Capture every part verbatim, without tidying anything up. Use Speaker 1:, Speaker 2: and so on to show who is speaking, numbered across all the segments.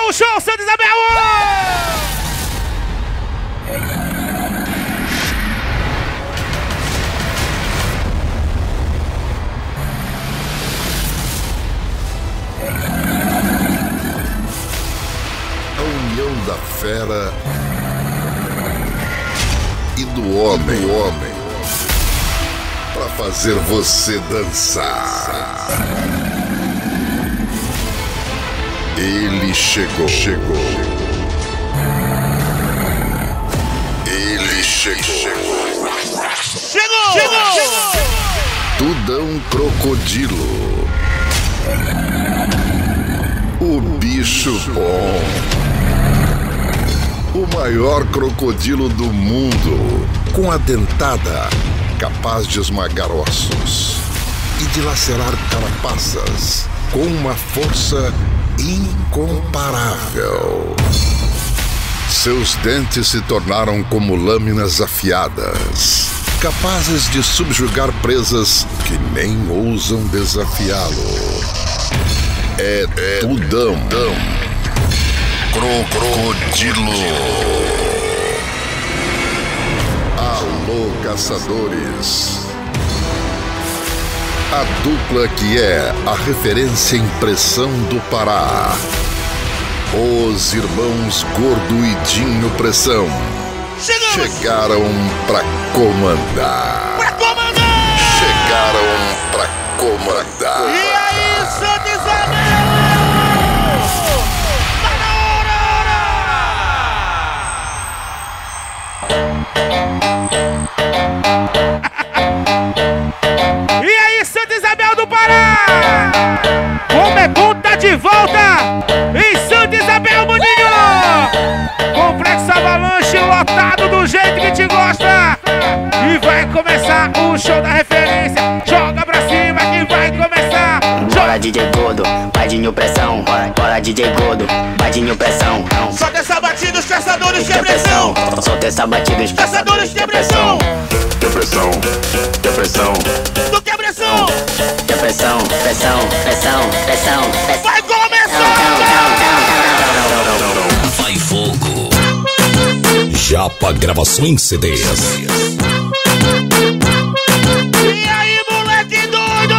Speaker 1: o show, Santa Isabel!
Speaker 2: A união da fera e do homem, do homem, para fazer você dançar. Ele chegou, chegou. Ele chegou.
Speaker 1: Chegou! Chegou!
Speaker 2: Tudão Crocodilo. O bicho bom. O maior crocodilo do mundo, com a dentada capaz de esmagar ossos e dilacerar carapaças com uma força incomparável. Seus dentes se tornaram como lâminas afiadas, capazes de subjugar presas que nem ousam desafiá-lo. É, é Tudão Crocodilo. Alô, caçadores. A dupla que é a referência em pressão do Pará. Os irmãos Gordo e Dinho Pressão.
Speaker 1: Chegamos.
Speaker 2: Chegaram pra comandar.
Speaker 1: Pra comandar!
Speaker 2: Chegaram pra comandar.
Speaker 1: E aí, Santa Isabel? Tá na hora! E aí, Santa Isabel do Pará? Como é bom tá de volta em Santa Isabel, maninho! Complexo Avalanche lotado do jeito que te gosta. E vai começar o show da referência. Joga pra cima que vai começar.
Speaker 3: Bora D J Gordo, Badinho Pressão. Bora, bora D J Gordo, Badinho Pressão.
Speaker 1: Solta essa batida, os caçadores que pressão.
Speaker 3: Solta essa batida, os
Speaker 1: Caçadores que pressão.
Speaker 3: Depressão, depressão,
Speaker 1: Tu quer pressão?
Speaker 3: depressão, pressão, pressão, pressão, pressão.
Speaker 1: Vai começar!
Speaker 4: Vai Fogo. Japa Gravações C Ds.
Speaker 1: E aí, moleque doido?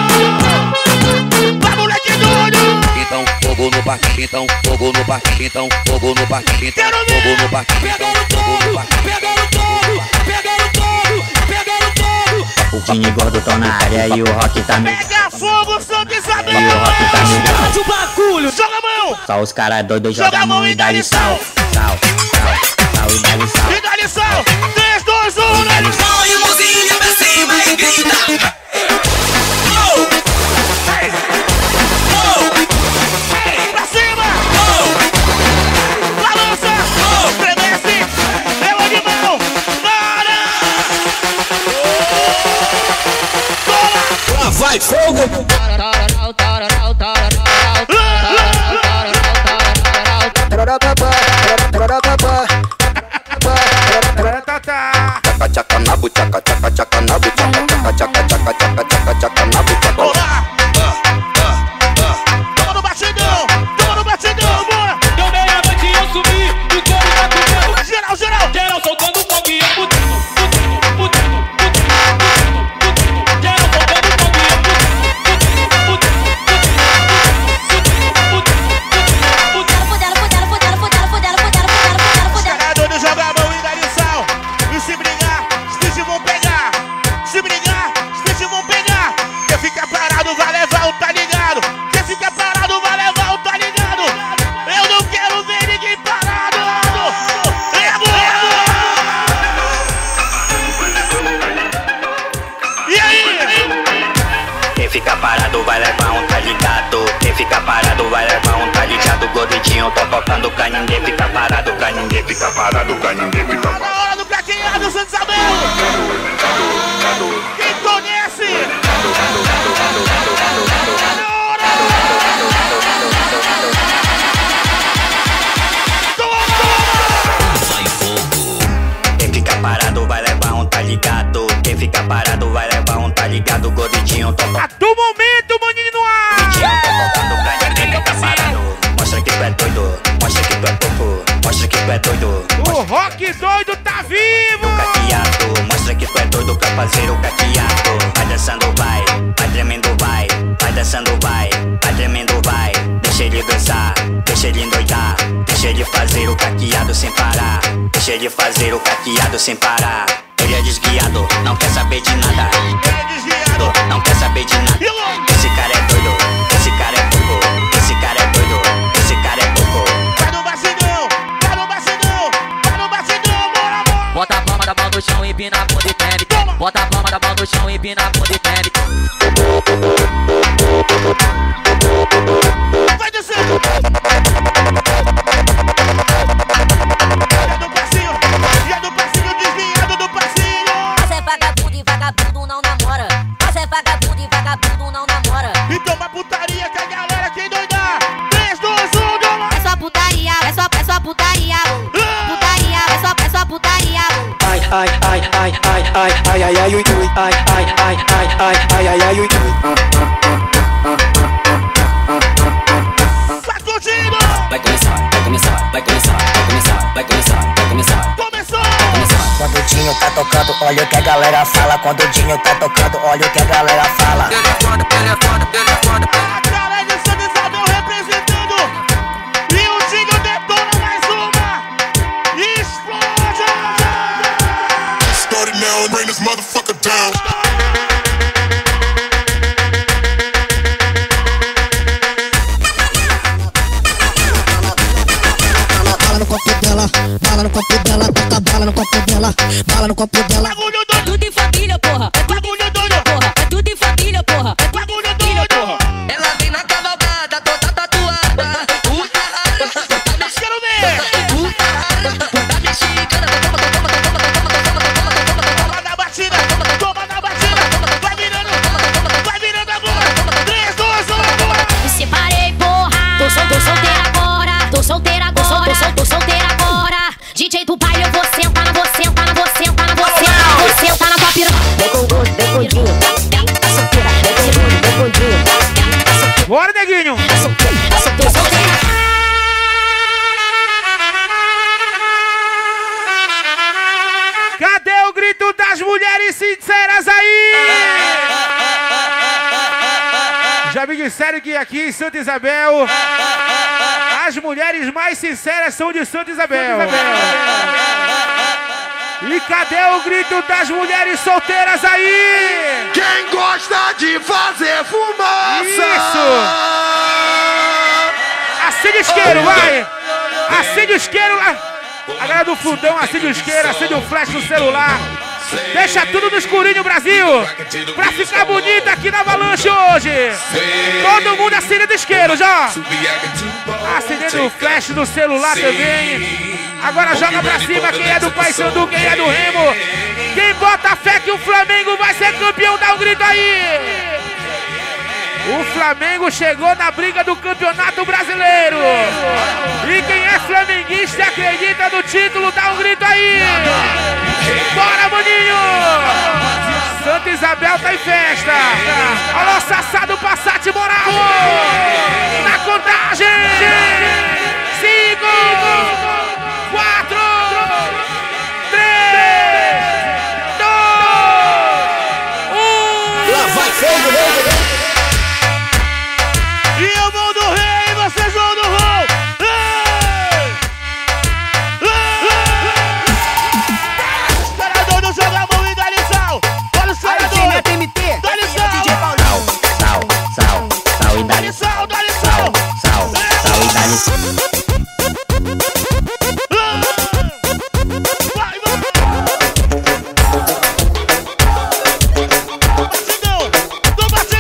Speaker 1: Vai, moleque doido!
Speaker 5: Então, fogo no parque, então, fogo no parque, então, fogo no parque, então,
Speaker 1: Quero ver!
Speaker 5: fogo no parque,
Speaker 1: Pegando todo, pegando todo, pegando todo, pegando todo.
Speaker 3: O Dinho e Gordo tão na área e o Rock tá no...
Speaker 1: Pega fogo, Santa Isabel!
Speaker 3: E o Rock tá no...
Speaker 1: Bate o bagulho! Joga a mão!
Speaker 3: Só os caras doidos
Speaker 1: Joga
Speaker 3: jogam
Speaker 1: a mão
Speaker 3: mão
Speaker 1: e
Speaker 3: e dá-lhe
Speaker 1: dá-lhe
Speaker 3: sal. Sal, sal, sal e dá-lhe sal.
Speaker 1: E dá lição! três, dois, um, dá-lhe sal!
Speaker 4: Põe a mãozinha pra cima e grita.
Speaker 1: Pra cima! Balança! Estremece! Eu de mão! Para! Toma!
Speaker 4: Vai Fogo.
Speaker 5: tchaca, tchaca, nabu, tchaca, tchaca, tchaca, nabu, tchaca, tchaca, tchaca, tchaca, tchaca, tchaca, tchaca, nabu, tchaca.
Speaker 1: Olá! Toma no batidão! Toma no batidão, bora!
Speaker 6: Deu meia-noite e eu subi, o couro tá comendo.
Speaker 1: Geral, geral!
Speaker 6: Geral soltando fogo e eu putando, putando, putando, putando, putando. Geral soltando fogo e eu putando, putando, putando, putando.
Speaker 1: Jogador de jogar a mão e dá lição. E se brigar, os bichos vão pegar. Se brigar, os bichos vão pegar. Quem fica parado vai levar o tá ligado. Quem fica parado vai levar o tá ligado. Eu não quero ver ninguém parado. É morto! E aí?
Speaker 3: Quem fica parado vai levar um tá ligado. Quem fica parado vai levar um tá ligado. Gordinho, tô tocando pra ninguém ficar parado. Pra ninguém ficar parado, pra ninguém ficar
Speaker 1: Tá na hora do craqueado, Santa Isabel. Quem conhece? Tá na hora. Toma, toma!
Speaker 4: Vai Fogo.
Speaker 3: Quem fica parado vai levar um tá ligado. Quem fica parado vai levar um tá ligado. Gordinho, tô tocando.
Speaker 1: A do momento, maninho no ar!
Speaker 3: Gordinho, tô tocando pra ninguém ficar parado. Mostra que tu é doido, mostra que tu é pouco, mostra que tu é doido.
Speaker 1: O rock doido tá vivo!
Speaker 3: Caqueado, mostra que tu é doido, capazeiro caqueado. Vai dançando, vai, vai tremendo, vai, vai dançando, vai, vai tremendo, vai. Deixa ele dançar, deixa ele endoidar, deixa ele fazer o caqueado sem parar, deixa ele fazer o caqueado sem parar. Ele é desguiado, não quer saber de nada.
Speaker 1: Ele é desviado,
Speaker 3: Não quer saber de nada. Esse cara é doido, esse cara é pouco, esse cara é doido, esse cara é pouco.
Speaker 1: vai no bastidão, vai no bastidão, vai no bastidão, bora, bora!
Speaker 7: Bota a palma da mão no chão e empina a bunda e treme. Bota a palma da mão no chão e empina a bunda e treme.
Speaker 1: Vai descendo! E é do passinho, e é do passinho, desviado do passinho!
Speaker 8: Você é vagabundo e vagabundo não namora. Você é vagabundo e vagabundo não namora.
Speaker 1: E toma putaria que a galera quer doidar! três, dois, um, doma!
Speaker 8: É só putaria, é só, é só putaria. Putaria, é só, é só putaria.
Speaker 9: Ai, ai, ai, ai, ai, ai, ai, ai, ai, ui, ui. Ai, ai, ai, ai, ai, ai, ai, ai, ui, ui.
Speaker 1: Vai curtindo!
Speaker 4: Vai começar, vai começar, vai começar, vai começar, vai começar, vai começar.
Speaker 1: Começou!
Speaker 10: Quando o Dinho tá tocando, olha o que a galera fala. Quando o Dinho tá tocando, olha o que a galera fala.
Speaker 7: Ele é foda, ele é foda, ele é foda.
Speaker 1: A cara de Santo Isabel representando! E o Dinho detona mais uma! E explode!
Speaker 2: Start it now and bring this motherfucker down.
Speaker 10: Bala no copo dela, bala no copo dela, bota bala no copo dela, bala no copo dela.
Speaker 1: Bagulho
Speaker 8: É
Speaker 1: doido!
Speaker 8: tudo em família, porra. É tudo
Speaker 1: Bagulho doido!
Speaker 8: porra. É tudo em família, porra. É tudo
Speaker 1: Bagulho doido!
Speaker 7: Ela vem na cavalgada, toda tatuada. Puta rara, puta mex-
Speaker 1: Quero ver!
Speaker 7: puta rara, puta mexicana. Toma, toma, toma, toma, toma, toma, toma, toma, toma, toma.
Speaker 1: Toma na batida! Toma na batida! Vai virando! Vai virando agora! três, dois, um, agora!
Speaker 8: Me separei, porra. Tô, sol, tô solteira agora. Tô solteira agora. Tô, sol, tô, sol, tô solteira agora. D J do baile, eu vou sentar na você, sentar na você, sentar na você, vou sentar na tua piroca.
Speaker 10: Vem com gosto, vem com Dinho. Tá solteira, vem com Dinho, vem com Dinho.
Speaker 1: Bora, neguinho!
Speaker 10: Tá solteira, tá solteira,
Speaker 8: Tô solteira.
Speaker 1: Cadê o grito das mulheres sinceras aí? Já me disseram que aqui em Santa Isabel as mulheres mais sinceras são de Santa Isabel. E cadê o grito das mulheres solteiras aí?
Speaker 2: Quem gosta de fazer fumaça?
Speaker 1: Isso! Acende o isqueiro, vai! Acende o isqueiro lá! A galera do fundão acende o isqueiro, acende o flash no celular. Deixa tudo no escurinho, Brasil! Pra ficar bonito aqui na Avalanche hoje! Todo mundo acendendo isqueiro já! Acendendo o flash do celular também. Agora joga pra cima quem é do Paysandu, quem é do Remo. Quem bota fé que o Flamengo vai ser campeão, dá um grito aí! O Flamengo chegou na briga do Campeonato Brasileiro. E quem é flamenguista e acredita no título, dá um grito aí. Bora, maninho! Santa Isabel tá em festa. Alô, Sassá do Passat Moral. Na contagem. Cinco, quatro, três, dois, um.
Speaker 10: Lá vai fogo, né?
Speaker 1: E eu vou do rei, vocês vão do rol! Senador do jogo a mão e dá-lhe sal! Olha o senador! Dá-lhe sal!
Speaker 3: Sal, sal, sal e
Speaker 1: Dá-lhe
Speaker 3: dá-lhe
Speaker 1: sal, dá-lhe sal!
Speaker 3: sal, sal e dá-lhe
Speaker 1: Vai, vai! Batidão! Tô batidão!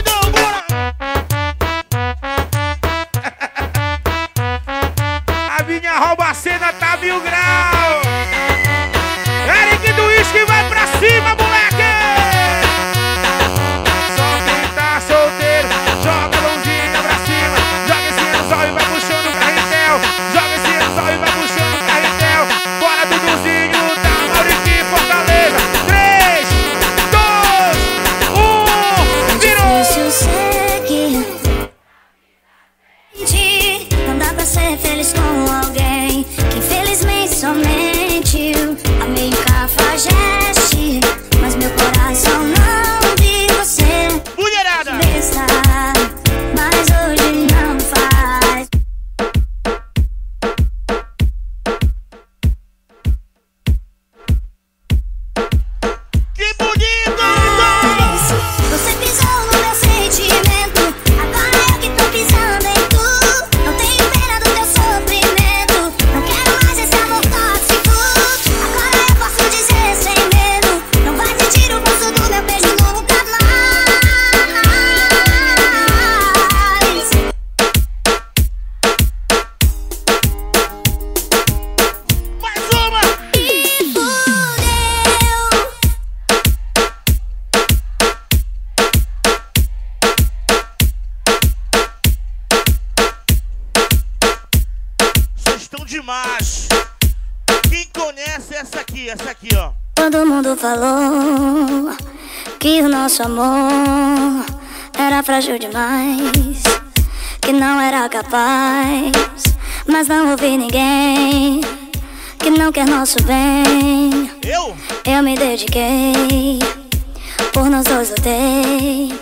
Speaker 1: aqui, essa aqui, ó.
Speaker 8: Todo mundo falou que o nosso amor era frágil demais, que não era capaz, mas não ouvi ninguém que não quer nosso bem.
Speaker 1: Eu?
Speaker 8: Eu me dediquei, por nós dois lutei.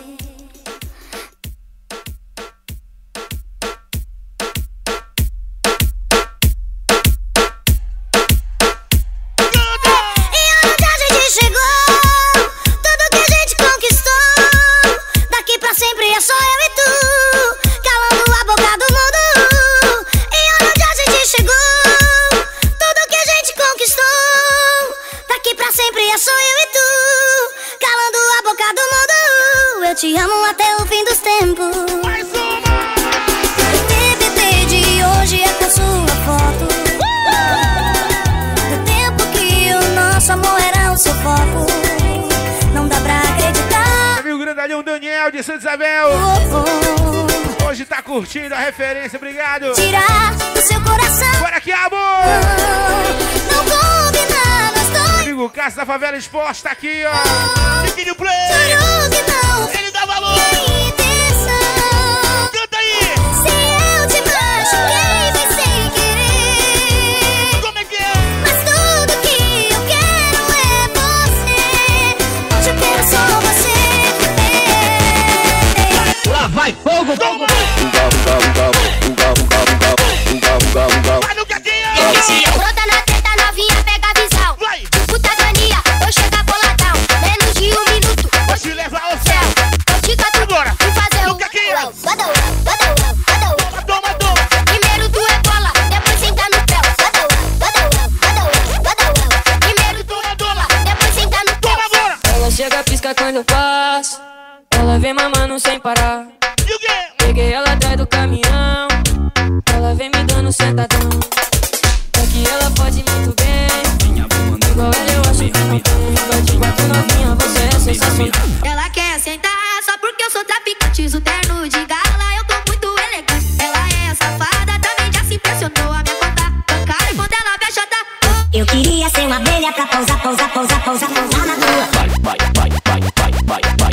Speaker 11: Sempre é só eu e tu, calando a boca do mundo. E onde a gente chegou, tudo que a gente conquistou. Daqui pra sempre é só eu e tu, calando a boca do mundo. Eu te amo até o fim dos tempos.
Speaker 1: Mais uma!
Speaker 11: O T B T de hoje é com sua foto, do tempo que o nosso amor era o seu foco. Não dá pra acreditar.
Speaker 1: Amigo grandalhão Daniel de Santa Isabel. Hoje tá curtindo a referência, obrigado.
Speaker 11: Tirar do seu coração.
Speaker 1: Bora aqui, amor!
Speaker 11: Não combina nós dois.
Speaker 1: Amigo Cássio da Favela Esporte tá aqui, ó. Biquíni Play.
Speaker 11: Juro que não.
Speaker 1: Ele dá valor.
Speaker 11: Tem intenção.
Speaker 1: Canta aí.
Speaker 11: Se eu te machuquei, foi sem querer.
Speaker 1: Como é que é?
Speaker 11: Mas tudo que eu quero é você. Hoje eu quero só você.
Speaker 12: Lá vai fogo, fogo.
Speaker 1: Vai no gatinho.
Speaker 11: Brota na teta, novinha, pega a visão.
Speaker 1: Vai.
Speaker 11: Puta mania, eu chego boladão. Menos de um minuto,
Speaker 1: Vou te levar ao céu.
Speaker 11: eu te canto.
Speaker 1: Agora.
Speaker 11: Vem fazer
Speaker 1: No
Speaker 11: um
Speaker 1: gatinho.
Speaker 11: badão, badão, badão.
Speaker 1: Toma, toma.
Speaker 11: Primeiro tu é bola, depois senta no pé. Badão, badão, badão, badão. Primeiro tu é bola, depois senta no pé.
Speaker 1: Toma agora.
Speaker 13: Ela chega, pisca quando eu passo. Ela vem mamando sem parar.
Speaker 1: E o quê?
Speaker 13: Peguei ela atrás do caminhão. Ela vem me dando sentadão. É que ela pode muito bem. Igual ela eu acho que não tem. Vai de quatro novinha, você é sensacional.
Speaker 11: Ela quer sentar só porque eu sou traficante. Uso terno de gala, eu tô muito elegante. Ela é safada, também já se impressionou a minha conta bancária quando ela fecha tá.
Speaker 10: Eu queria ser uma abelha pra pousar, pousar, pousar, pousar, pousar na rua.
Speaker 12: Vai, vai, vai, vai, vai, vai, vai.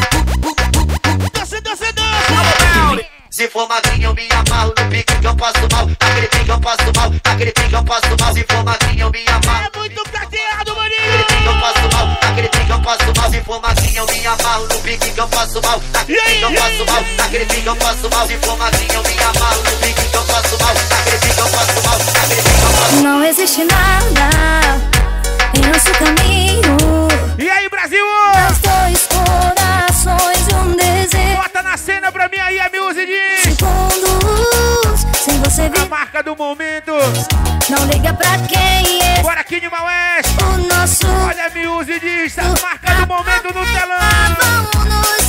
Speaker 1: Dança, dança, dança.
Speaker 14: Se for magrinha eu me amarro no pique que eu passo mal. Naquele pique eu passo mal, naquele pique eu passo mal. Se for magrinha eu me amarro.
Speaker 1: É muito cadeado,
Speaker 14: Naquele
Speaker 1: maninho.
Speaker 14: pique eu passo mal, naquele pique eu passo mal. Se for magrinha eu me amarro no pique que eu passo mal. Naquele pique eu passo mal, naquele pique eu passo mal. Se for magrinha eu me amarro no pique que eu passo mal. Naquele pique eu passo mal, naquele pique eu passo mal.
Speaker 8: Não existe nada em nosso caminho.
Speaker 1: E aí, Brasil?
Speaker 8: Nós dois corações e um desejo.
Speaker 1: Bota na cena pra mim aí a music.
Speaker 8: Segundos sem você
Speaker 1: A
Speaker 8: vir.
Speaker 1: marca do momento.
Speaker 8: Não liga pra quem é
Speaker 1: Bora aqui de Maués.
Speaker 8: o nosso.
Speaker 1: Olha a music diz. A marca do momento no telão.
Speaker 8: Vamos nos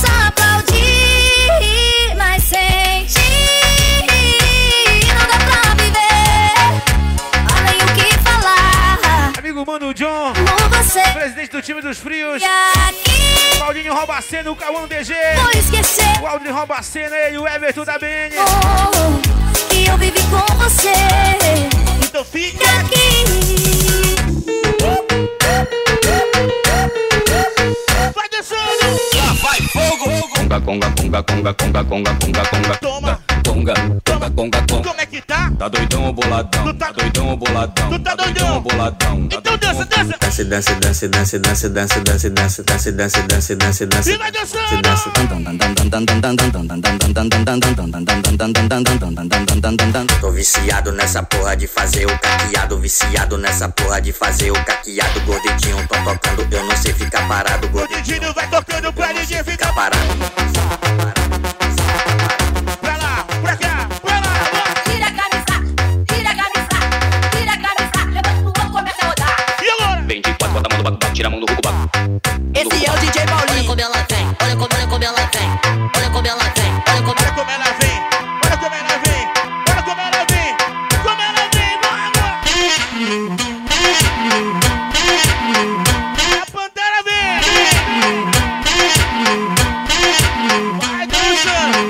Speaker 8: aplaudir, mas sem ti não dá pra viver. Olha aí o que falar.
Speaker 1: Amigo Mano John.
Speaker 8: Como você
Speaker 1: Presidente do time dos frios.
Speaker 8: e aqui
Speaker 1: Claudinho Robacena, o Cauã D G.
Speaker 8: vou esquecer.
Speaker 1: O Aldrin Robacena, ele e o Everton da B N.
Speaker 8: Oh, que eu vivi com você.
Speaker 1: Então fica
Speaker 8: E aqui
Speaker 1: vai dançando.
Speaker 12: Lá vai fogo. Conga, conga, conga, conga, conga, conga, conga, conga.
Speaker 1: Toma.
Speaker 12: Conga, conga, conga, conga.
Speaker 1: Como é que tá?
Speaker 12: Tá doidão ou boladão?
Speaker 1: Tu tá-
Speaker 12: Tá doidão ou boladão?
Speaker 1: Tu tá doidão?
Speaker 12: ou boladão?
Speaker 1: Então dança, dança.
Speaker 14: Dance, dance, dance, dance, dance, dance, dance, dance, dance, dance, dance, dance, dance.
Speaker 1: E vai dançando.
Speaker 14: Tô viciado nessa porra de fazer o caqueado, viciado nessa porra de fazer o caqueado. Gordidinho, tô tocando, eu não sei ficar parado.
Speaker 1: O Didinho vai tocando pra ninguém
Speaker 14: Fica
Speaker 1: ficar
Speaker 14: parado.
Speaker 1: pra lá, pra cá, pra lá.
Speaker 11: Tira a camisa, tira a camisa, tira a camisa. Levanta pro ombro, começa a rodar.
Speaker 1: E agora?
Speaker 12: vinte e quatro, bota a mão no baco, tira a mão do ruco, baco.
Speaker 13: Esse é o D J
Speaker 7: Olha
Speaker 13: Paulinho.
Speaker 7: como ela vem, olha como, olha como ela vem. Olha como ela vem, olha como
Speaker 1: Olha como ela vem, olha como ela vem, olha como ela vem, como ela vem, vamos! A Pantera vem! Vai dançando!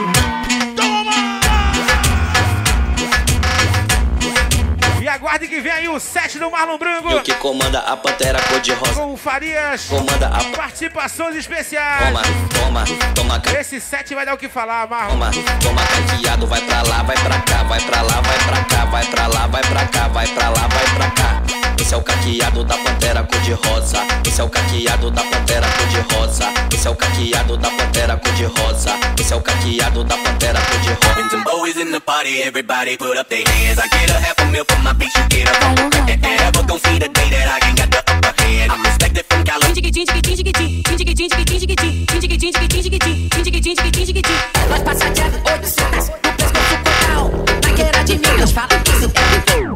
Speaker 1: Toma! E aguarde que vem aí o set Diretamente do Marlon Branco.
Speaker 15: E o que comanda a Pantera cor-de-rosa.
Speaker 1: Com o Farias.
Speaker 15: Comanda a...
Speaker 1: Participações especiais.
Speaker 15: Toma, toma, toma.
Speaker 1: Esse set vai dar o que falar, Marlon.
Speaker 15: Toma, toma caqueado, vai pra lá, vai pra cá, vai pra lá, vai pra cá, vai pra lá, vai pra cá, vai pra lá, vai pra cá. Esse é o caqueado da Pantera cor-de-rosa. Esse é o caqueado da Pantera cor-de-rosa. Esse é o caqueado da Pantera cor-de-rosa. Esse é o caqueado da Pantera cor-de-rosa.
Speaker 16: Some boys in the party, everybody put up their hands. I get a half a meal for my bitch, you get a couple. Ever gon' see the day that I can get the upper hand. I'm respected from California.
Speaker 17: Nós passa de oitocentos no pescoço total. Na queira de Minas, fala que isso é viver.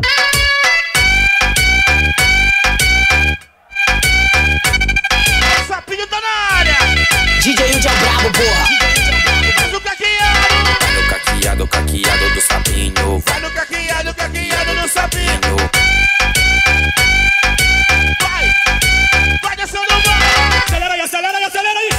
Speaker 1: Sapinho tá na área.
Speaker 17: D J Índio é brabo, porra.
Speaker 1: Faz o caqueado.
Speaker 15: Vai no caqueado, caqueado do sapinho.
Speaker 1: Vai no caqueado, caqueado do sapinho. Vai, vai descendo, vai.
Speaker 6: Acelera aí, acelera aí, acelera aí.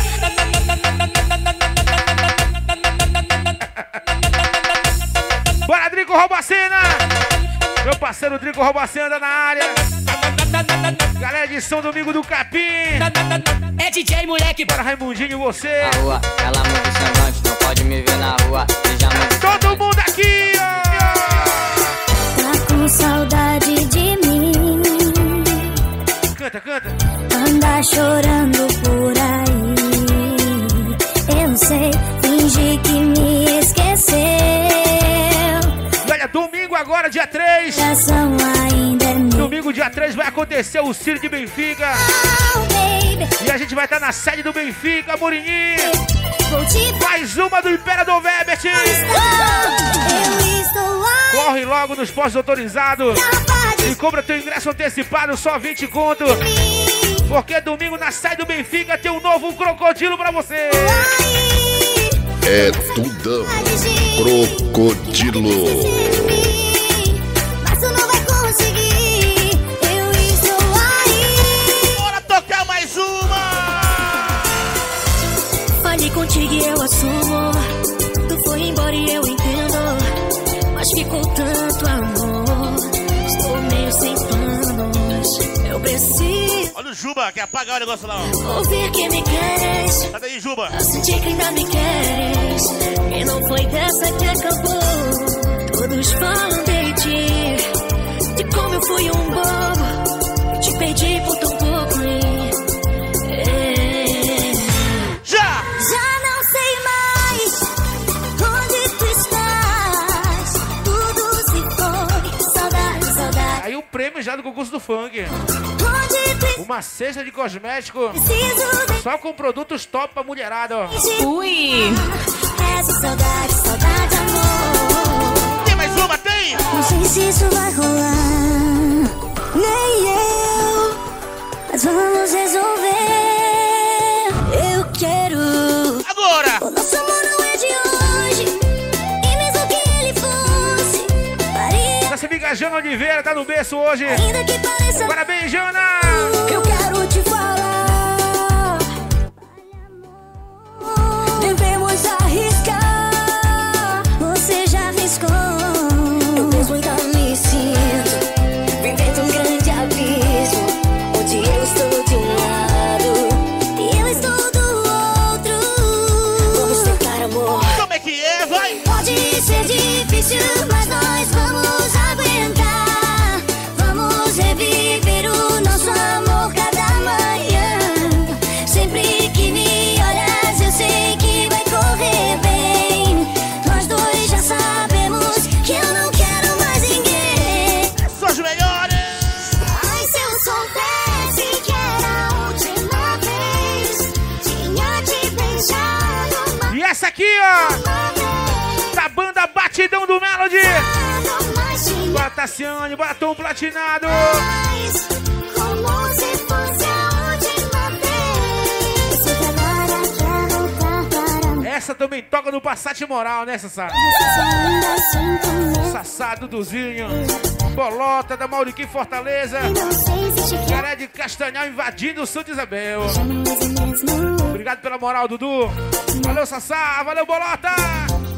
Speaker 1: Bora, Drico Roubacena. Meu parceiro Drico Roubacena na área. Galera de São Domingo do Capim.
Speaker 17: É D J, moleque.
Speaker 1: Bora, Raimundinho, você.
Speaker 7: Na rua, ela muito semblante, não pode me ver na rua.
Speaker 1: Todo mundo aqui, ó.
Speaker 8: Tá com saudade de mim.
Speaker 1: Canta, canta.
Speaker 8: Anda chorando por aí. Eu sei, finge que me esqueceu.
Speaker 1: E olha, domingo agora, dia três.
Speaker 8: Ainda é
Speaker 1: domingo, dia três, vai acontecer o Ciro de Benfica.
Speaker 8: Oh,
Speaker 1: e a gente vai estar na sede do Benfica, Morininho. Mais uma do Imperador Webert. Corre logo nos postos autorizados e compra teu ingresso antecipado, só vinte conto. Porque domingo na sede do Benfica tem um novo crocodilo pra você.
Speaker 2: É tudão. Crocodilo.
Speaker 11: Mas tu não vai conseguir. Eu estou aí.
Speaker 1: Bora tocar mais uma.
Speaker 11: Falei contigo e eu assumo. Tu foi embora e eu entendo. Mas ficou tanto amor. Estou meio sem planos. Eu preciso.
Speaker 1: Olha o Juba, quer apagar o negócio lá, ó.
Speaker 11: Ouvir que me queres.
Speaker 1: Sai daí, Juba.
Speaker 11: Eu senti que ainda me queres. E não foi dessa que acabou. Todos falam de ti, de como eu fui um bobo. Te perdi por tão pouco. E... É...
Speaker 1: Já!
Speaker 11: Já não sei mais onde tu estás. Tudo se foi. Saudade, saudade.
Speaker 1: Aí o prêmio já do concurso do funk. Uma cesta de cosmético só com produtos top pra mulherada, ó.
Speaker 11: Ui! Essa saudade, saudade, amor.
Speaker 1: Tem mais uma, tem?
Speaker 8: Não sei se isso vai rolar, nem eu, mas vamos resolver. Eu quero.
Speaker 1: Agora!
Speaker 8: O nosso amor não é de hoje, e mesmo que ele fosse, faria.
Speaker 1: Nossa amiga Jana Oliveira tá no berço hoje.
Speaker 8: Ainda que pareça.
Speaker 1: Parabéns, Jana!
Speaker 8: Eu quero te falar. Devemos arriscar. Você já arriscou. Eu mesmo ainda me sinto vivendo um grande abismo, onde eu estou de um lado e eu estou do outro. Vamos tentar, amor.
Speaker 1: Como é que é, vai?
Speaker 8: Pode ser difícil, mas nós vamos aguentar. Vamos reviver o nosso amor cada manhã. Sempre que me olhas, eu sei que vai correr bem. Nós dois já sabemos que eu não quero mais ninguém.
Speaker 1: São os melhores!
Speaker 8: Ai, se eu soubesse que era a última vez, tinha te beijado uma
Speaker 1: E essa aqui, ó! Da banda Batidão do Melody! Bora, Tassiane, bora, Tom Platinado!
Speaker 8: vez, como se fosse a última vez. Sei que agora quer voltar para mim.
Speaker 1: Essa também toca no Passat Moral, né, Sassá?
Speaker 8: Ainda assim também.
Speaker 1: Sassá, Duduzinho, Bolota da Mauriquim Fortaleza,
Speaker 8: Não sei se te quero.
Speaker 1: Garé de Castanhal invadindo o Santa Isabel.
Speaker 8: Mas é mesmo.
Speaker 1: Obrigado pela moral, Dudu. Valeu, Sassá, valeu, Bolota!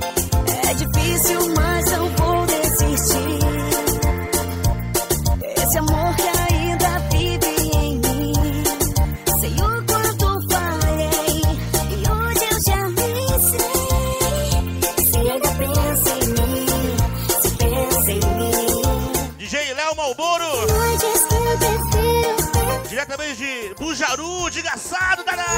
Speaker 8: É difícil, mas eu vou desistir. Esse
Speaker 11: esse amor que ainda vive em mim. Sei o quanto falhei e hoje eu já nem sei. Se ainda pensa em mim, se pensa em mim.
Speaker 1: D J Léo Malboro,
Speaker 11: Noites que eu prefiro pensar.
Speaker 1: diretamente de Bujaru, de Gaçado, da área.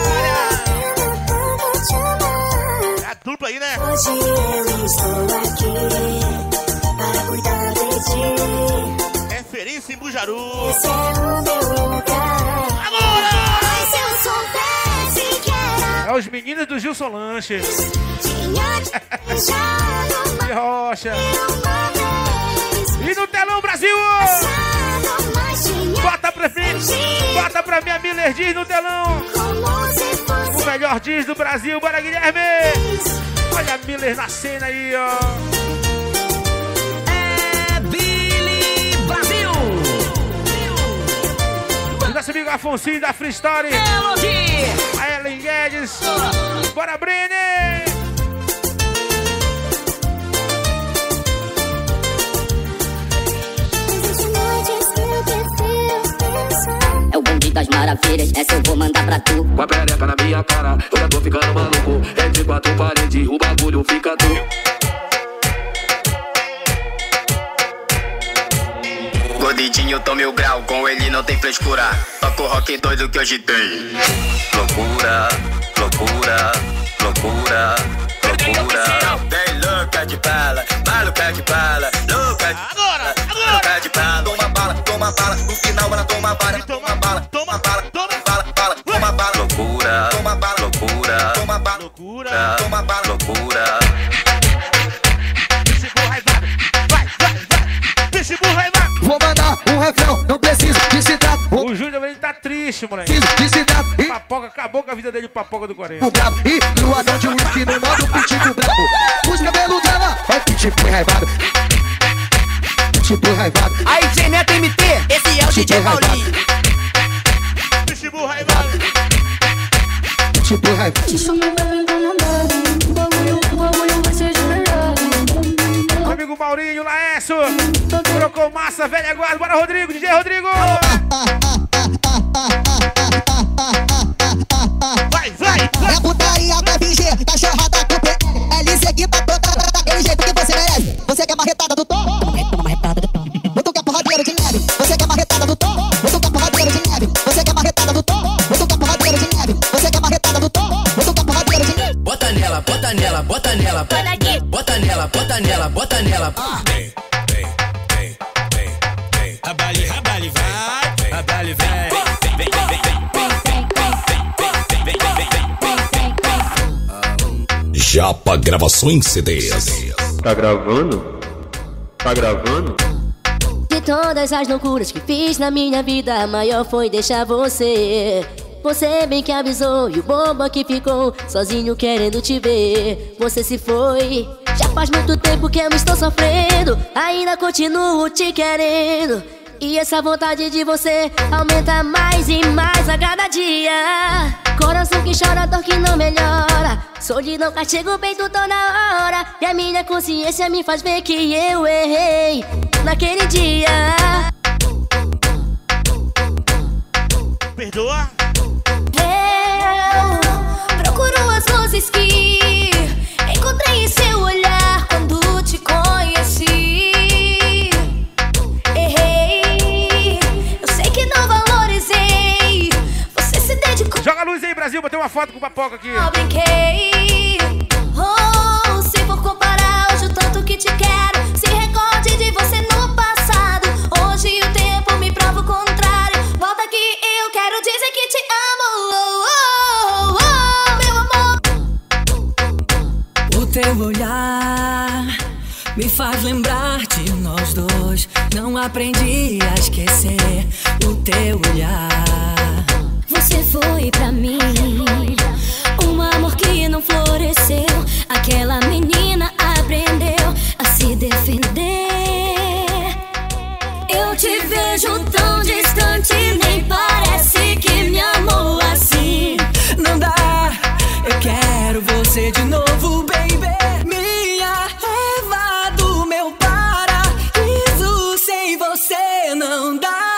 Speaker 1: É a dupla aí, né?
Speaker 11: Hoje eu estou aqui para cuidar de ti.
Speaker 1: Referência em Bujaru.
Speaker 11: Esse é o meu lugar.
Speaker 1: Agora!
Speaker 11: Mas se eu soubesse que era
Speaker 1: É os meninos do Gilson Lanche.
Speaker 11: tinha te beijado
Speaker 1: De Rocha.
Speaker 11: uma vez.
Speaker 1: E no telão, Brasil!
Speaker 11: Passado, mas tinha
Speaker 1: Bota pra mim! Bota pra minha Miller Diz no telão!
Speaker 11: como se
Speaker 1: O
Speaker 11: fosse
Speaker 1: melhor Diz do Brasil, bora Guilherme! Olha a Miller na cena aí, ó!
Speaker 17: É Billy Brasil.
Speaker 1: O nosso amigo Afonso da Freestyle!
Speaker 17: Melody.
Speaker 1: A Ellen Guedes! Bora, Brenner!
Speaker 11: Existem noites que eu prefiro pensar.
Speaker 7: É o bonde das maravilhas, essa eu vou mandar pra tu.
Speaker 18: Com a pereca na minha cara, eu já tô ficando maluco. Entre quatro paredes, o bagulho fica tu.
Speaker 19: Gordidinho, tome o grau, com ele não tem frescura. Toca o rock doido que hoje tem. Loucura, loucura, loucura, loucura. Tem louca de bala, maluca de bala, louca de
Speaker 1: Agora! Agora!
Speaker 19: louca de bala. Toma bala, toma bala, no final ela toma bala. Toma bala, toma bala, toma bala, bala, toma bala.
Speaker 18: Loucura,
Speaker 19: Toma bala,
Speaker 18: loucura,
Speaker 19: toma bala,
Speaker 1: Loucura!
Speaker 19: toma bala.
Speaker 18: loucura.
Speaker 1: Pitbull raivado! Vai, vai, vai! Pitbull raivado!
Speaker 20: Vou mandar um refrão, não preciso de citar.
Speaker 1: O Júnior, ele tá triste, moleque.
Speaker 20: Preciso de citar. E
Speaker 1: Papoca, acabou com a vida dele, Papoca do quarenta.
Speaker 20: o brabo. E no anão de whisky no modo pitbull brabo. Os cabelos dela é pitbull raivado. Pitbull raivado.
Speaker 17: Aí, J Neto M T, esse é o D J Paulinho.
Speaker 1: Pitbull raivado!
Speaker 20: Pitbull raivado.
Speaker 11: Te chamo pra vir com namoro. O bagulho, o bagulho vai ser de verdade.
Speaker 1: Meu amigo Maurinho, Laércio! Trocou massa, velha guarda, bora Rodrigo, D J Rodrigo! Vai, vai, vai!
Speaker 20: É putaria pra fingir, cachorrada com P L C aqui pra tocar daquele jeito que você merece. Você quer marretada do tom? Toma marretada do tom. Você quer porradeiro de neve? Você quer marretada do tom? Você quer porradeiro de neve? Você quer marretada do tom? Você quer porradeiro de neve? Você quer marretada do tom? Você quer porradeiro de neve?
Speaker 17: Bota nela, bota nela, bota nela.
Speaker 11: Olha aqui.
Speaker 17: Bota nela, bota nela, bota nela.
Speaker 16: Vem, vem, vem, vem, vem. Rabale, rabale, vai. Rabale, vem. Vem, vem, vem, vem, vem, vem, vem, vem, vem, vem, vem.
Speaker 21: Japa Gravações C Ds.
Speaker 18: Tá gravando? Tá gravando?
Speaker 13: De todas as loucuras que fiz na minha vida, a maior foi deixar você. Você bem que avisou e o bomba que ficou sozinho querendo te ver. Você se foi. Já faz muito tempo que eu estou sofrendo, ainda continuo te querendo. E essa vontade de você aumenta mais e mais a cada dia. Coração que chora, dor que não melhora. Solidão, castigo, peito toda hora. E a minha consciência me faz ver que eu errei naquele dia.
Speaker 1: Perdoa?
Speaker 11: Eu procuro as luzes que encontrei em seu olhar quando te conheci. Errei, eu sei que não valorizei. Você se dedicou.
Speaker 1: Joga a luz aí, Brasil, botei uma foto com o Papoca aqui.
Speaker 11: Eu brinquei. Oh, se for comparar hoje o tanto que te quero, se recorde de você no passado. Hoje o tempo me prova o contrário. Volta aqui, eu quero dizer que te amo. Oh, oh, oh, meu amor.
Speaker 17: O teu olhar me faz lembrar de nós dois. Não aprendi a esquecer o teu olhar.
Speaker 11: Você foi pra mim um amor que não floresceu. Aquela menina aprendeu a se defender. Eu te vejo tão distante, nem parece que me amou assim.
Speaker 17: Não dá, eu quero você de novo, baby. Minha Eva do meu paraíso, sem você não dá.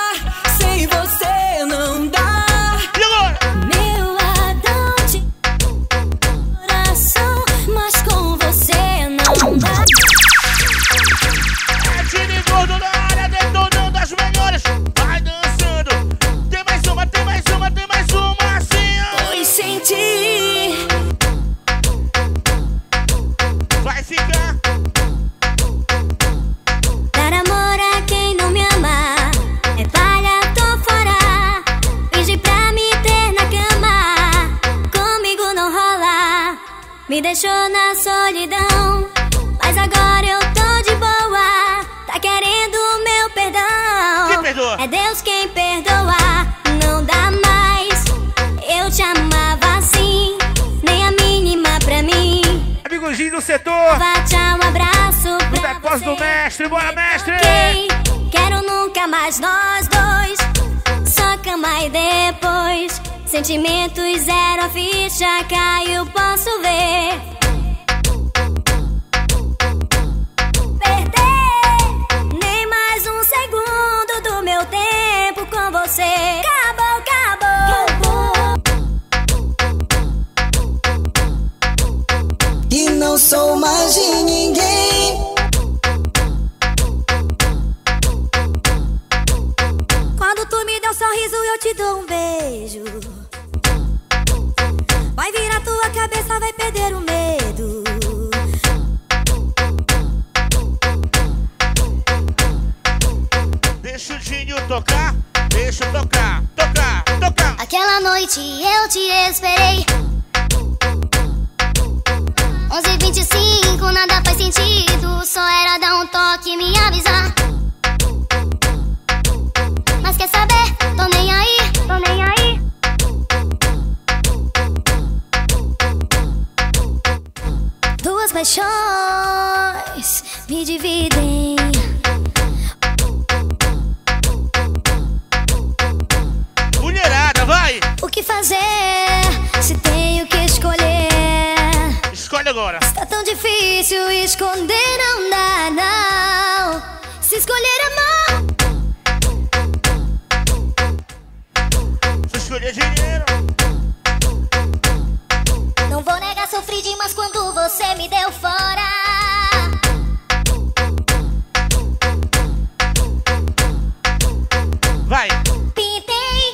Speaker 8: me deixou na solidão. Mas agora eu tô de boa. Tá querendo o meu perdão.
Speaker 1: Quem perdoa?
Speaker 8: É Deus quem perdoa. Não dá mais. Eu te amava assim, nem a mínima pra mim.
Speaker 1: Amigo Gil do setor.
Speaker 8: Vá, tchau, um abraço
Speaker 1: do
Speaker 8: pra
Speaker 1: depósito
Speaker 8: você.
Speaker 1: do mestre, bora mestre!
Speaker 8: Okay. Quero nunca mais nós dois, só cama e depois. Sentimentos zero, a ficha caiu, posso ver. Perder nem mais um segundo do meu tempo com você. Acabou, acabou, acabou.
Speaker 20: E não sou mais de ninguém.
Speaker 8: Quando tu me dá um sorriso, eu te dou um beijo. Vai virar tua cabeça, vai perder o medo.
Speaker 1: Deixa o Dinho tocar, deixa eu tocar, tocar, tocar.
Speaker 11: Aquela noite eu te esperei. onze e vinte e cinco, nada faz sentido. Só era dar um toque e me avisar. Mas quer saber? Tô nem aí, tô nem aí. Duas paixões me dividem.
Speaker 1: Mulherada, vai!
Speaker 11: O que fazer se tenho que escolher?
Speaker 1: Escolhe agora.
Speaker 11: Está tão difícil esconder, não dá, não. Se escolher amor,
Speaker 1: se escolher dinheiro,
Speaker 11: não vou negar, sofri demais quando você me deu fora.
Speaker 1: vai!
Speaker 11: Pintei,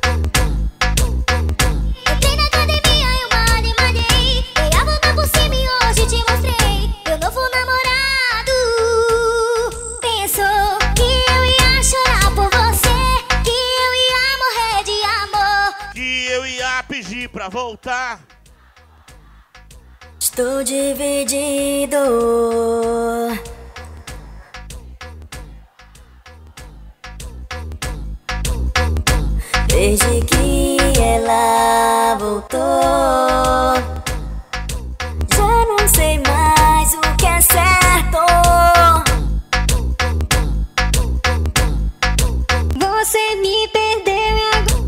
Speaker 11: entrei na academia, eu malhei, malhei. Dei a volta por cima e hoje te mostrei meu novo namorado. Pensou que eu ia chorar por você, que eu ia morrer de amor,
Speaker 1: que eu ia pedir pra voltar.
Speaker 8: Estou dividido. Desde que ela voltou, já não sei mais o que é certo. Você me perdeu e agora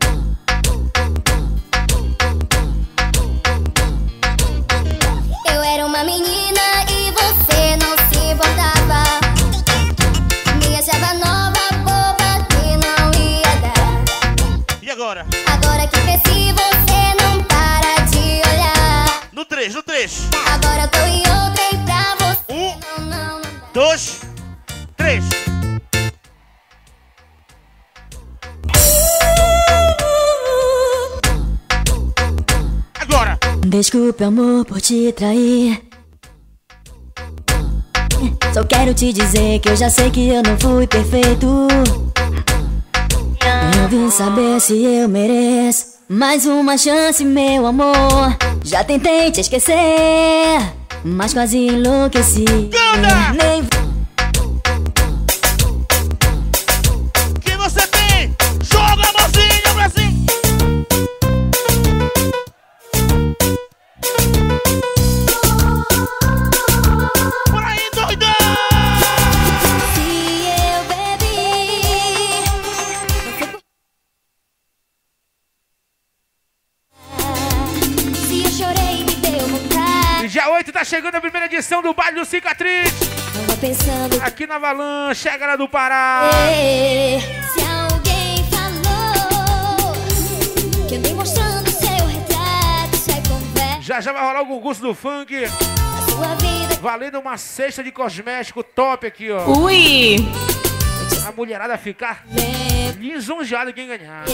Speaker 11: eu era uma menina e você não se importava. Me achava nova, boba, que não ia dar.
Speaker 1: E agora?
Speaker 11: Agora que cresci, você não para de olhar.
Speaker 1: No três, no três.
Speaker 11: Agora eu tô em outra e pra você
Speaker 1: um,
Speaker 11: não, não, não.
Speaker 1: dois, três. Agora.
Speaker 8: Desculpe, amor, por te trair. Só quero te dizer que eu já sei que eu não fui perfeito. Eu vim saber se eu mereço mais uma chance, meu amor. Já tentei te esquecer, mas quase enlouqueci. Nem...
Speaker 1: que você tem? Joga a mãozinha pra cima. Por aí, doidão!
Speaker 11: Se eu bebi, se eu chorei, me deu vontade.
Speaker 1: Dia oito tá chegando a primeira edição do Baile do Cicatriz.
Speaker 11: Tava pensando
Speaker 1: aqui na Avalanche, a galera do Pará.
Speaker 11: Ei, se alguém falou que andei mostrando seu retrato, isso é conversa.
Speaker 1: Já já vai rolar o concurso do funk.
Speaker 11: A sua vida
Speaker 1: valendo uma cesta de cosmético top aqui, ó.
Speaker 5: Ui!
Speaker 1: A mulherada ficar lisonjeada quem ganhar.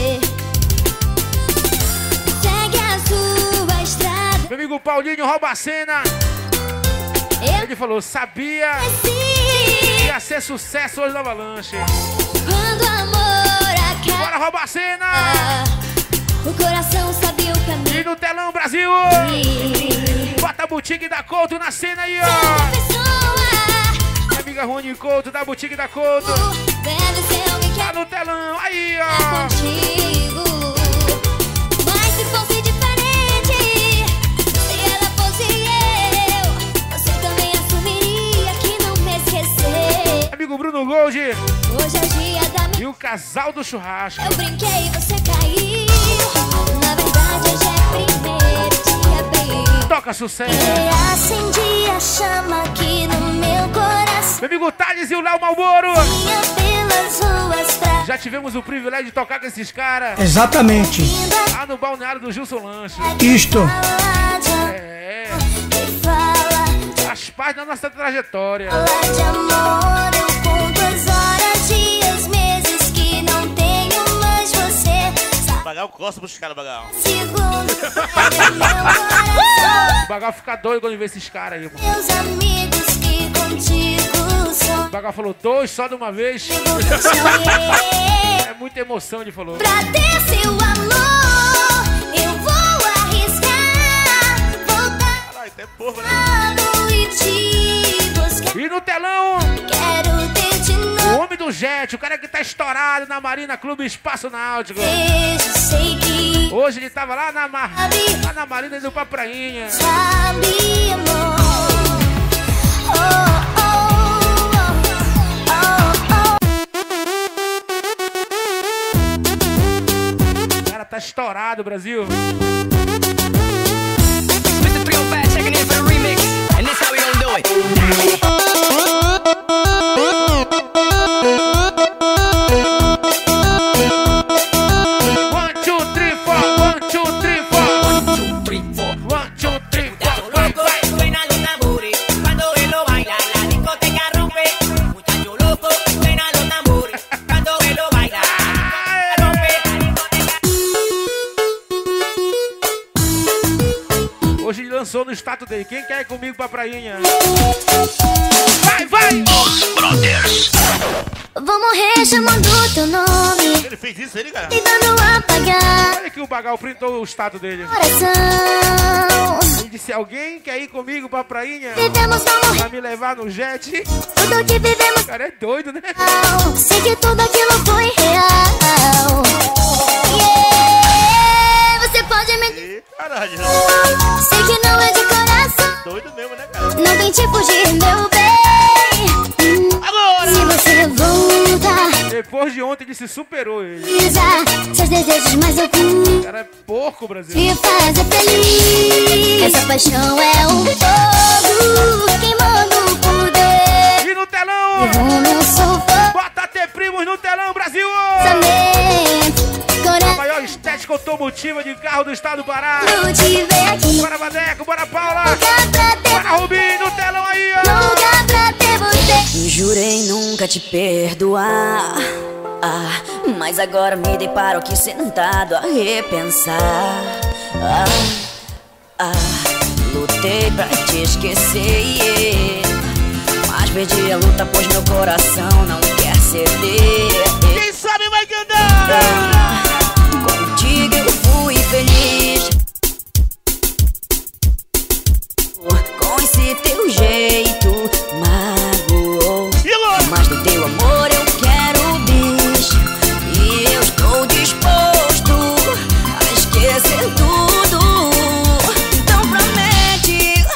Speaker 11: segue a sua estrada.
Speaker 1: Meu amigo Paulinho rouba a cena. Ele falou, sabia que ia ser sucesso hoje na Avalanche.
Speaker 11: Quando o amor acaba,
Speaker 1: bora roubar a cena.
Speaker 11: O coração sabe o caminho.
Speaker 1: E no telão, Brasil.
Speaker 11: E
Speaker 1: da Boutique da Couto na cena aí, ó. Minha amiga Rony Couto da Boutique da Couto. Tá no telão, aí, ó.
Speaker 11: Mas se fosse diferente, se ela fosse eu, você também assumiria que não me esqueceu.
Speaker 1: Amigo Bruno Gold.
Speaker 11: Hoje é dia da minha...
Speaker 1: E o casal do churrasco.
Speaker 11: Eu brinquei, você caiu. Na verdade hoje é primeiro de abril.
Speaker 1: Toca sucesso.
Speaker 11: E acendi a chama aqui no meu coração.
Speaker 1: Meu amigo Thales e o Léo Malboro.
Speaker 11: Vinha pelas ruas pra...
Speaker 1: Já tivemos o privilégio de tocar com esses caras.
Speaker 5: Exatamente.
Speaker 1: Lá no balneário do Gilson Lanche.
Speaker 5: Isto.
Speaker 1: É. Faz parte da nossa trajetória.
Speaker 11: Fala de amor, eu conto as horas, dias, meses que não tenho mais você.
Speaker 22: Bagal costa pros caras, Bagal.
Speaker 1: O Bagal fica doido quando vê esses caras aí, mano.
Speaker 11: Meus amigos que contigo são.
Speaker 1: O Bagal falou dois só de uma vez. É muita emoção, ele falou.
Speaker 11: Pra ter seu amor, eu vou arriscar. Voltar.
Speaker 22: Caralho, até porra, né?
Speaker 11: E te buscar.
Speaker 1: E no telão,
Speaker 11: quero ter de novo.
Speaker 1: o homem do jet, o cara que tá estourado na Marina Clube Espaço Náutico.
Speaker 11: Beijo, sei que
Speaker 1: hoje ele tava lá na, mar... lá na Marina indo pra prainha.
Speaker 11: sabe, amor. Oh, oh,
Speaker 1: O cara tá estourado, Brasil.
Speaker 23: mister three oh five checking in for the remix, and this how we gon' do it.
Speaker 1: One, two, three, four. One, two, three, four. One, two, three, four. One, two, three, four. Vai, vai.
Speaker 24: Suenan los tambores, cuando él lo baila, la discoteca rompe. Muchacho loco, suenan los tambores, cuando él lo baila, la discoteca rompe.
Speaker 1: Hoje ele lançou no status dele. Quem quer ir comigo pra prainha? Vai, vai!
Speaker 22: Os Brothers.
Speaker 11: vou morrer chamando teu nome.
Speaker 22: Ele fez isso, ele, cara?
Speaker 11: Tentando apagar.
Speaker 1: Olha que o Bagal printou o status dele.
Speaker 11: Coração.
Speaker 1: Ele disse, alguém quer ir comigo pra prainha?
Speaker 11: Vivemos não morrer.
Speaker 1: Pra me levar no jet?
Speaker 11: Tudo que vivemos.
Speaker 1: O cara é doido, né?
Speaker 11: Sei que tudo aquilo foi real. Yeah, você pode mentir.
Speaker 22: Caralho.
Speaker 11: Sei que não é de coração.
Speaker 22: Doido mesmo, né, cara?
Speaker 11: Não tente fugir, meu bem.
Speaker 22: Agora!
Speaker 11: Se você voltar,
Speaker 1: depois de ontem ele se superou, ele.
Speaker 11: seus desejos, mas eu fui.
Speaker 1: O cara é porco, Brasil.
Speaker 11: Te fazer feliz. Essa paixão é um fogo queimando o poder.
Speaker 1: E no telão,
Speaker 11: eu não sou fã.
Speaker 1: Bota T Primos no telão, Brasil. A maior estética automotiva de carro do estado do Pará. Bora, Vadeco, bora, Paula. Bora, Rubinho, no telão aí, ó.
Speaker 11: Lugar pra ter você.
Speaker 25: Jurei nunca te perdoar, ah, mas agora me deparo aqui sentado a repensar. Ah, ah, lutei pra te esquecer, mas perdi a luta pois meu coração não quer ceder.
Speaker 22: Quem sabe vai cantar!
Speaker 25: Ah, contigo eu fui feliz, com esse teu jeito magoou. Mas do teu amor eu quero bis, e eu estou disposto a esquecer tudo. Então promete.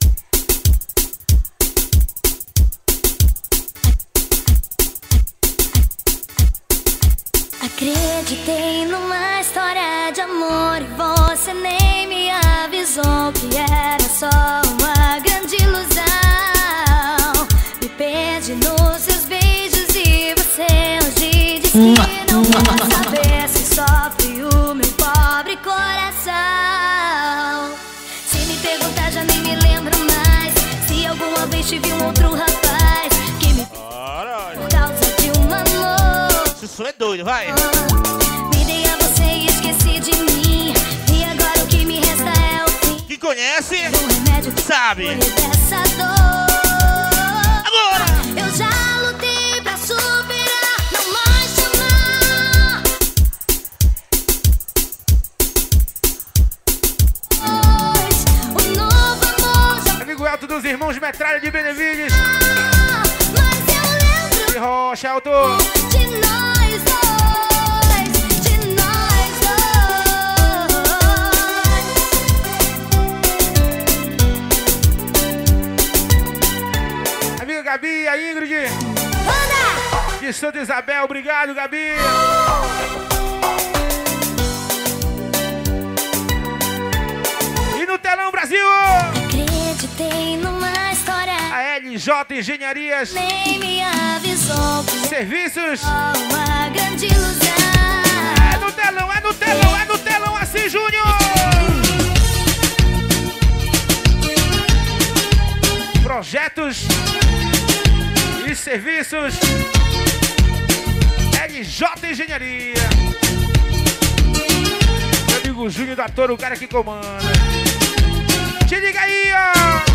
Speaker 11: Acreditei numa história de amor e você nem me avisou que era só uma grande ilusão. Me perdi nos seus beijos e você hoje diz que não quer saber se sofre o meu pobre coração. Se me perguntar já nem me lembro mais se alguma vez tive um outro rapaz que me por causa de um amor.
Speaker 22: Isso é doido, vai!
Speaker 11: Me dei a você e esqueci de mim, e agora o que me resta é o fim.
Speaker 22: Quem conhece,
Speaker 11: sabe dessa dor. Agora! Eu já lutei pra superar, não mais chamar. Pois o novo amor
Speaker 1: dos irmãos Metralha de Benevides. E Rocha, Alto.
Speaker 11: De nós dois, de nós
Speaker 1: dois. Amiga Gabi, a Ingrid.
Speaker 11: Anda!
Speaker 1: De Santa Isabel, obrigado, Gabi. E no telão, Brasil.
Speaker 11: Acreditei numa história.
Speaker 1: A L J Engenharias.
Speaker 11: Nem me avisou que
Speaker 1: Serviços.
Speaker 11: uma grande ilusão.
Speaker 1: É no telão, é no telão, é no telão, assim, Júnior. Projetos e serviços. L J Engenharia. Meu amigo Júnior da Toro, o cara que comanda. Te liga aí, ó.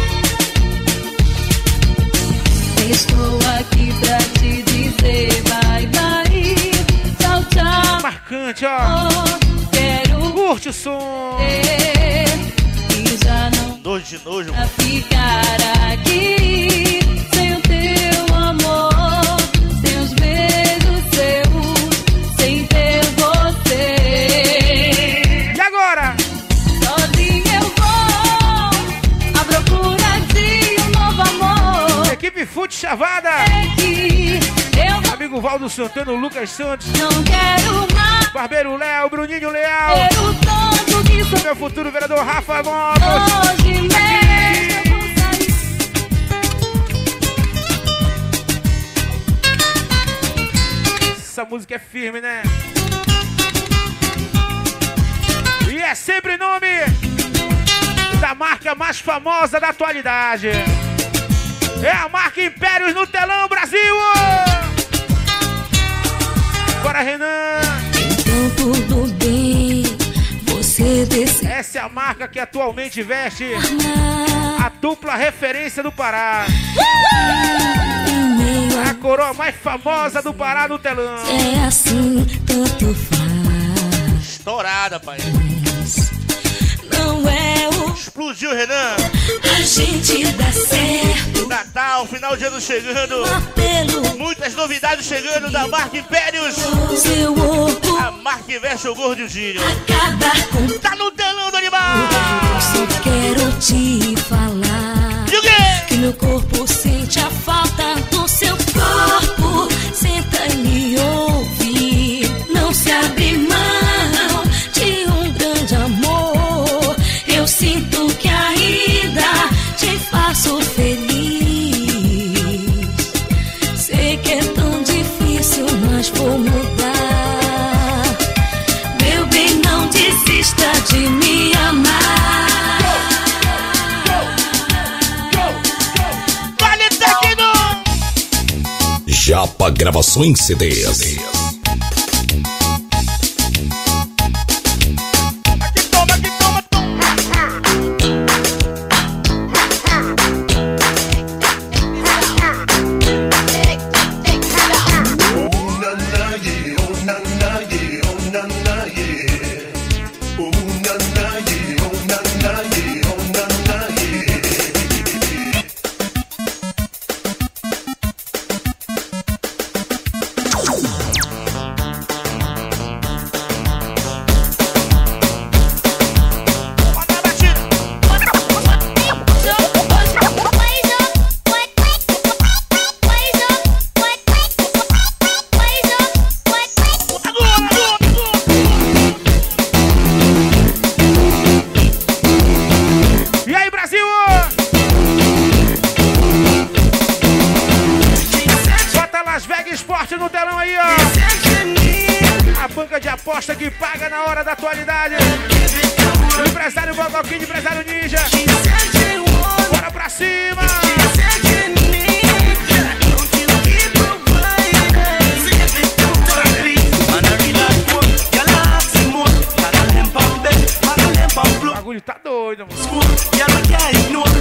Speaker 3: Estou aqui pra te dizer bye bye. Tchau, tchau.
Speaker 1: Marcante, ó.
Speaker 3: Quero
Speaker 1: curte o som.
Speaker 3: E já não
Speaker 22: nojo de nojo.
Speaker 3: pra ficar aqui sem o teu amor, sem os beijos seus, sem ter você.
Speaker 1: E agora?
Speaker 3: Sozinha eu vou à procura de um novo amor.
Speaker 1: Equipe Fute Chavada.
Speaker 3: Eu
Speaker 1: amigo Valdo Santana, Lucas Santos.
Speaker 3: não quero mais.
Speaker 1: Barbeiro Léo, Bruninho Leal.
Speaker 3: Quero tanto que sou.
Speaker 1: Meu futuro vereador Rafa Motos.
Speaker 3: Hoje mesmo.
Speaker 1: Essa música é firme, né? E é sempre nome da marca mais famosa da atualidade. É a marca Impérios no telão, Brasil! Bora, Renan!
Speaker 17: Então tudo bem, você decide.
Speaker 1: Essa é a marca que atualmente veste a dupla referência do Pará. A coroa mais famosa do Pará no telão.
Speaker 17: É assim, tanto faz.
Speaker 22: Estourada, pai.
Speaker 17: Não é o.
Speaker 22: Explodiu, Renan.
Speaker 17: A gente dá certo.
Speaker 22: Natal, final de ano chegando.
Speaker 17: Apelo.
Speaker 22: Muitas novidades chegando da marca Impérios.
Speaker 17: Seu orgulho.
Speaker 22: A marca que veste o gordo e o Gírio.
Speaker 17: Acabar com.
Speaker 22: Tá no telão do animal.
Speaker 17: Eu só quero te falar.
Speaker 22: E o quê?
Speaker 17: Que meu corpo sente a falta do seu corpo. Senta e me ouve. Não se abre mão de um grande amor. Eu sinto que ainda te faço feliz. Sei que é tão difícil, mas vou mudar. Meu bem, não desista de me amar.
Speaker 22: Vale Tecno!
Speaker 21: Japa Gravações C Ds.
Speaker 22: Aqui toma, aqui toma, toma.
Speaker 1: E aí, Brasil? Bota Las Vegas Esporte no telão aí, ó. A banca de aposta que paga na hora da atualidade. O empresário Bogoquinho, empresário Ninja. Bora pra cima! O bagulho tá doido, mano.